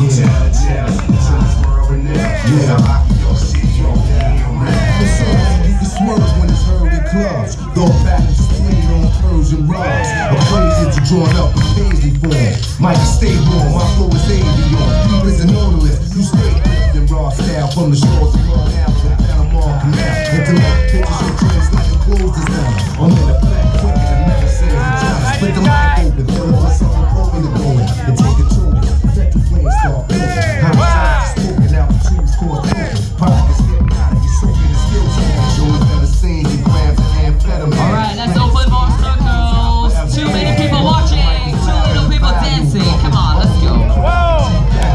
Drawn up in paisley form. Might stay warm, my flow is avion. You listen odorless, you stay in raw style from the shores of Long Island to Panama Canal. Intellect pictures and trends like a clothes designer. I'm in the black quicker than never says and tries. Split the mic open, fill it with something open to go in. And take it to it, let the flames start building. Homicides smoking out the trees, cause open. Pockets hypnotic, you soaking the skill time. Showing better scenes, you grams and amphetamine. Alright, let's open more circles. Too many people watching, too little people dancing. Come on, let's go. Whoa!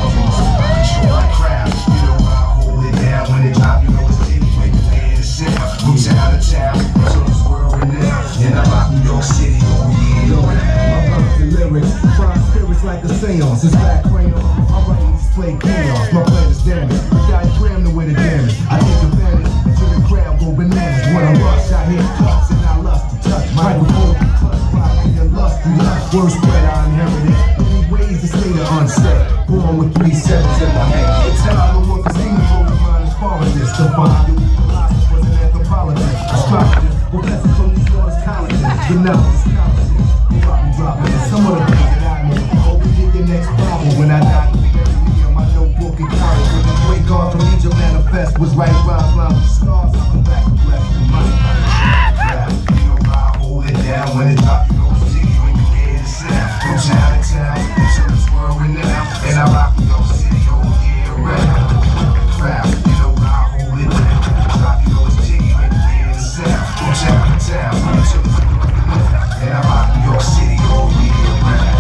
Like a seance, it's black crayon. I'm writing display chaos. My plan is damaged. The diagram the way to damage. I take advantage until the crowd go bananas. When I rush, I hear cuts and I lust to touch. Microphone clutch, popping and lust to lust. Word spread, I inherited. Many ways to stay the unsaid. Born with 3 sevens in my head. It's how I don't want to see me for the mind is foreigners. Divine, you philosophers and anthropologists. Astrologers, professors from these laws colleges. But now it's scholarships. Dropping some of the things that I know. Next problem when I die, me on my notebook and college. When the great God from Egypt manifest was right rhymes, line with stars. I'm back and blessed with my life. You know I hold it down when it drop. You know it's city when you hear the sound. From town to town, until it's whirling now. And I rock with your city all year round. You know I hold it down. Drop, you know it's jiggy when you hear the sound. From town to town, until it's whirling now. And I rock with your city all year round.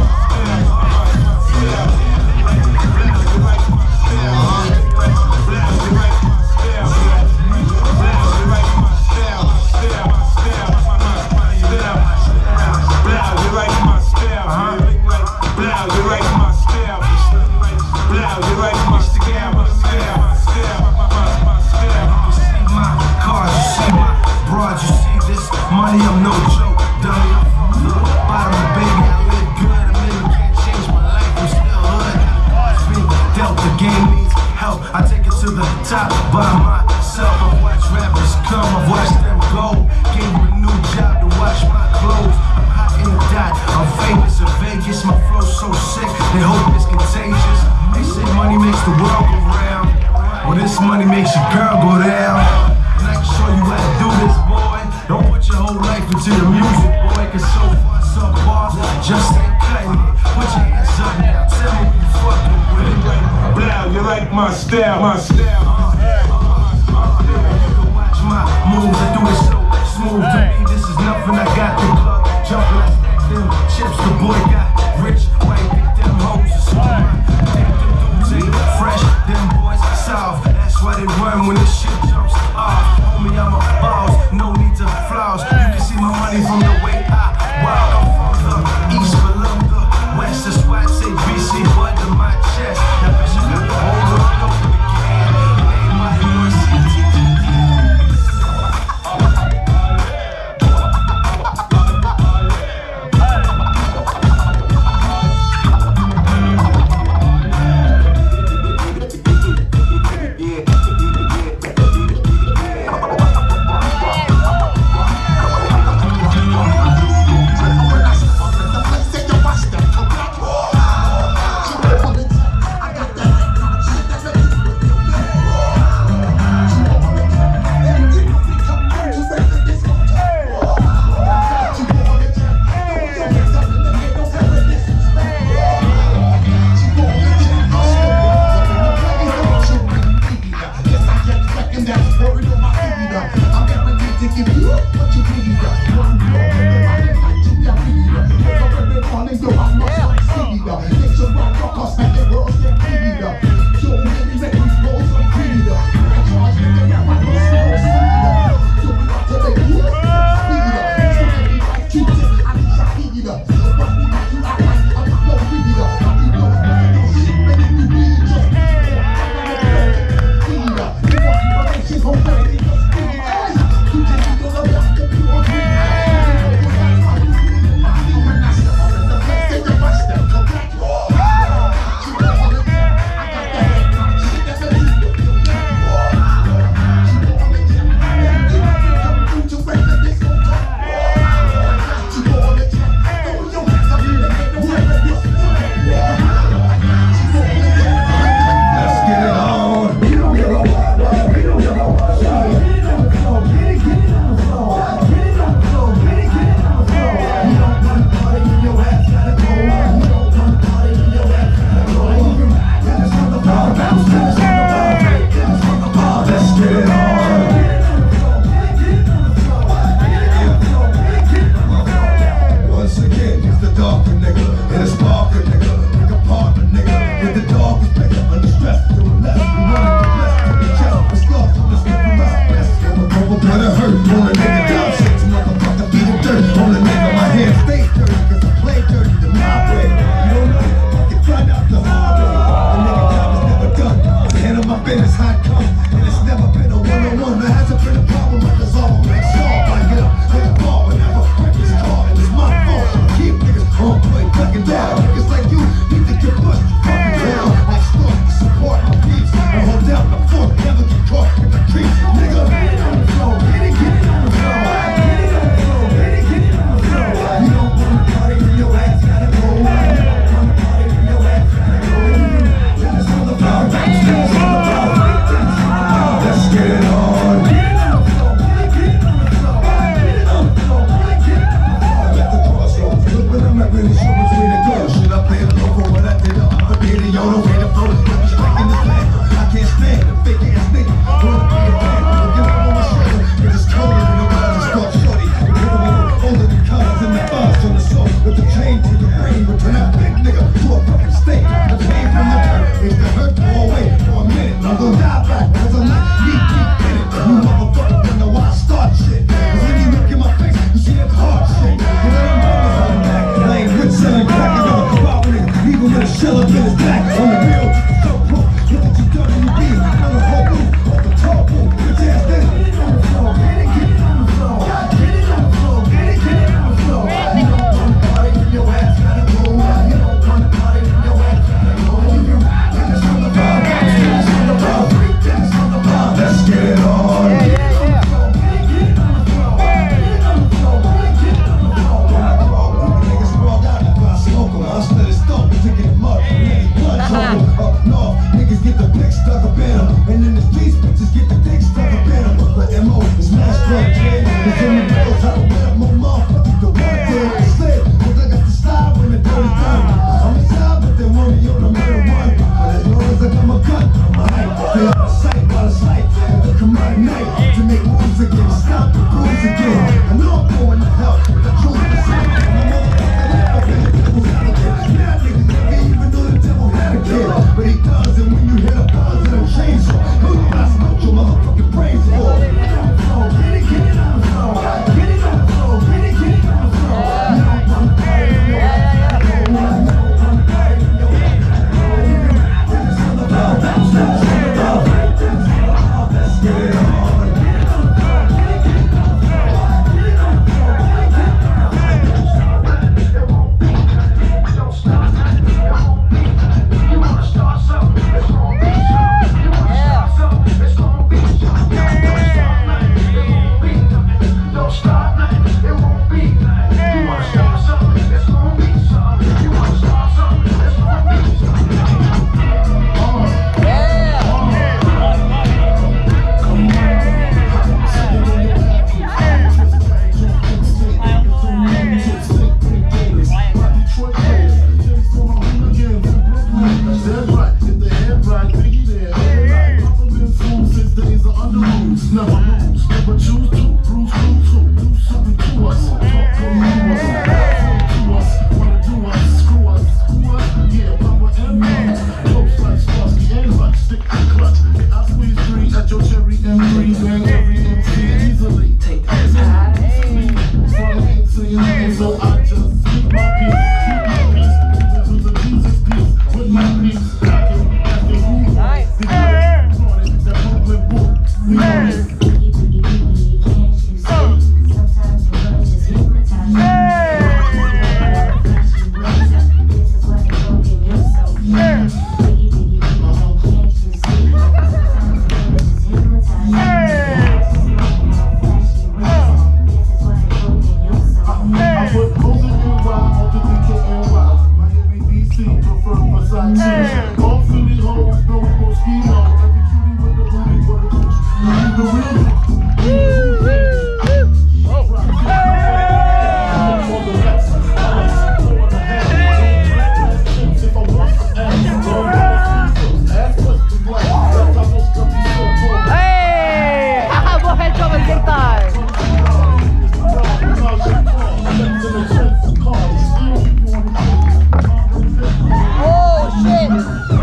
I'm no joke, dummy. Bottom baby, I live good. A million can't change my life. I'm still hood. Being dealt the game needs help. I take it to the top by myself. I've watched rappers come, I've watched them go. Gave them a new job to wash my clothes. I'm hot in the dot. I'm famous in Vegas. My flow's so sick, they hope it's contagious. They say money makes the world go round. Well, this money makes your girl go down. And I can show you how to do this, boy. Don't put your whole life into the music, boy, cause so far, just ain't cutting it. Put your hands up now, tell me you fucking with it. Blow, you like my style, my style. You can watch my moves, I do it so smooth. To me, this is nothing, I got the club jumping like them chips. The boy got rich, white, them hoes are smart. Them dudes ain't fresh, them boys soft. That's why they run when this shit jumps off. Homie, I'm a boss, no need to flaws. You can see my money from the way I walk. I'm from the east, below the west. That's why I say BC, blood to my chest. That bitch is got the whole world open again. to a fucking state. I came from the dirt, make the hurt go away for a minute. I'm gonna die back, cause I'm not deep in it. You motherfuckers don't know why I start shit. Cause when you look in my face, you see that hard shit. You let them know it's on the back. I ain't rich selling crack, I got a crowd with it. Even with a shell up in his back. On the real, so broke. Look at you WB, on the whole roof, off the top roof. Bitch ass nigga. Get it on the floor, get it on the floor. Get it on the floor, get it on the floor. You don't want to party, then your ass gotta go. You don't want to party, then your ass gotta go. You can ride, dance on the bar, dance on the bar, freak dance on the bar. Let's get it on. Get it on the floor, get it on the floor. Get it on the floor, get it on the floor. When I grow, when the niggas rolled out, if I smoke 'em, I'll split his stump and take it mud. Up north, niggas get the dick stuck up in them. And in the streets, bitches get the dick stuck up in them. But MO is smash drug kid. It's in the bills, how to wet up my motherfuckers. The one thing is slip, cause I got to slide when the dirty done. I'm inside, but they want me on the murder one. But as long as I got my gun, I'm alright. Stay out of sight, while it's light. They'll come out at night to make moves again. Stop the moves again. I know I'm going to hell, but the truth is my motherfucker never been the devil's advocate. Now niggas never even know the devil had a kid. But he does, and when you hit a buzz, it'll change you. Who you got smoked your motherfucking brains for? Get it on the floor, get it on the floor. Get it on the floor, get it on the floor. You don't want to party, you don't have to go. You don't want to party, you don't have to go. You can ride, dance on the bar, dance on the bar, break dance on the bar. Let's get it on. Get it on the floor, get it on the floor. Get it on the floor, get it on the floor. It won't be nothing, don't stop nothing, it won't be nothing. You wanna start something, it's gonna be something. You wanna start something, it's gonna be something. Don't start nothing, it won't be nothing. Don't start nothing, it won't be nothing. You wanna start something, it's gonna be something. You wanna start something, it's gonna be something. Never lose, never choose to bruise, do something to us. Talk to us, to us, wanna do us, screw us, who us? Yeah, Papa and Mom. Close like Starsky and Hutch, stick to clutch. Yeah, I squeeze three at your cherry M3, bang every MC easily. Take that time. From ain't saying nothing, so I just keep my peace, to the Jesus peace, with my peace, after who? That Brooklyn book, we on it. Oh shit!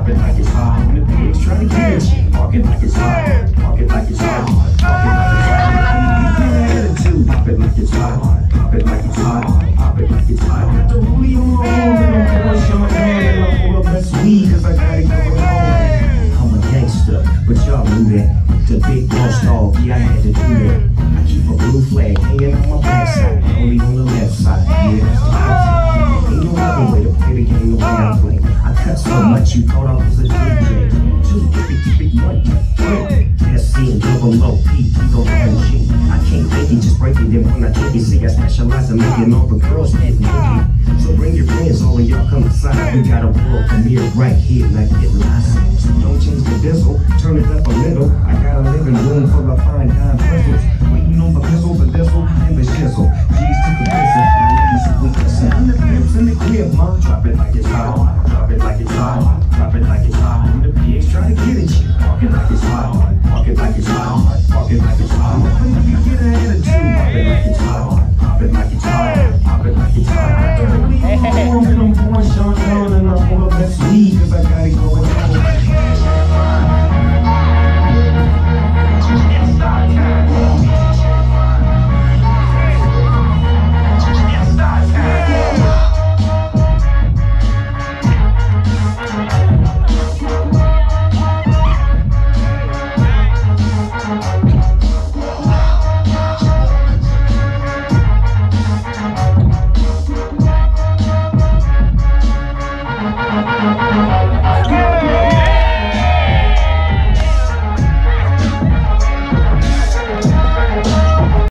Drop it like it's hot. When the pigs try to get at you, park it like it's hot. Park it like it's hot. Park it like it's hot. You get an attitude. Pop it like it's hot. Pop it like it's hot. Pop it like it's hot. Got the rollie on my arm and I'm pouring champagne and I'm full of best weed 'cause I got it going on. I'm a gangster, but y'all knew that. The big boss dog, yeah, I had to do that. I keep a blue flag hanging on my backside, only on the left side. Yeah, that's the outside. Ain't no other way to play the game the way I play. I cut so much you thought I was a DJ. 2, keep it, 1, 3. SC and double low, P, don't RNG. I can't fake it, just break it. Then when I take it, see, I specialize in making all the girls get naked. So bring your friends, all of y'all come inside. We got a world premiere right here, like it live. So don't change the diesel, turn it up a little. I got a living room full of fine dime crystals. Waiting on the pistol, the diesel, and the shizzle. G's to the pistol, and we listen. I'm the pimps in the crib, mom. Drop it like it's hot. Drop it like it's hot. Drop it like it's hot. When the pigs try to get at you, park it like it's hot. Park it like it's hot. Park it like it's hot. When you get an attitude, pop it like it's hot. Pop it like it's hot. Pop it like it's hot. I'm pouring champagne and I'm full of best weed 'cause I got it going.